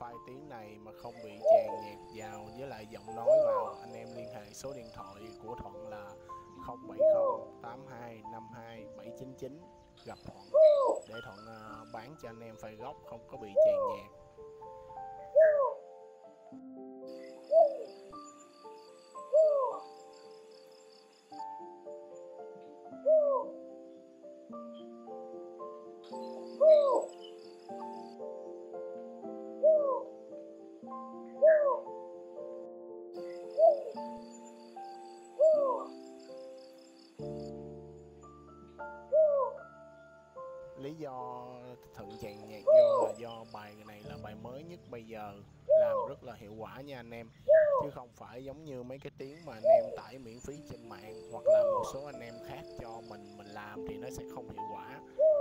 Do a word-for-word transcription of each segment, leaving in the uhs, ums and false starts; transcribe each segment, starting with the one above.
file tiếng này mà không bị chèn nhạc vào với lại giọng nói vào, anh em liên hệ số điện thoại của Thuận là không bảy không tám hai năm hai bảy chín chín, gặp Thuận để Thuận uh, bán cho anh em file gốc không có bị chèn nhạc. Lý do Thuận chèn nhạc vô là do bài này là bài mới nhất bây giờ, làm rất là hiệu quả nha anh em, chứ không phải giống như mấy cái tiếng mà anh em tải miễn phí trên mạng hoặc là một số anh em khác cho mình mình làm thì nó sẽ không hiệu quả.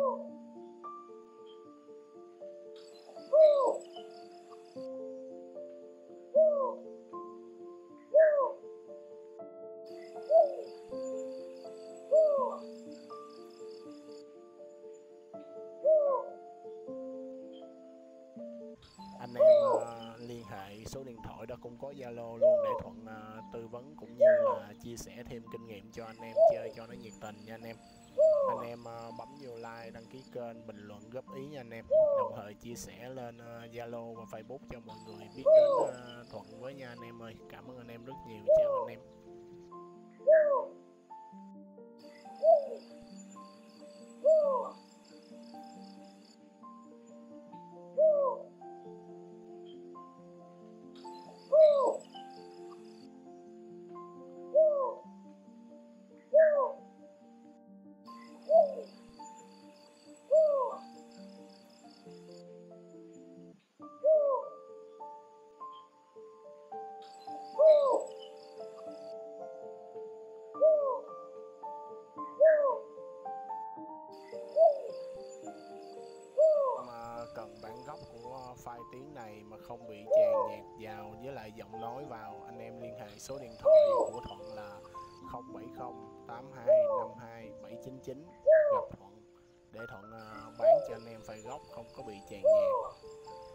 Anh em uh, liên hệ số điện thoại đó cũng có Zalo luôn để Thuận uh, tư vấn cũng như là chia sẻ thêm kinh nghiệm cho anh em chơi cho nó nhiệt tình nha anh em. Anh em uh, bấm vô like, đăng ký kênh, bình luận góp ý nha anh em, đồng thời chia sẻ lên Zalo uh, và Facebook cho mọi người biết đến uh, Thuận với nha anh em ơi. Cảm ơn anh em rất nhiều, chào anh em. Mà cần bản gốc của file tiếng này mà không bị chèn nhạc vào với lại giọng nói vào, anh em liên hệ số điện thoại của Thuận là không bảy không tám hai năm hai bảy chín chín, gặp Thuận để Thuận uh, bán cho anh em file gốc không có bị chèn nhạc.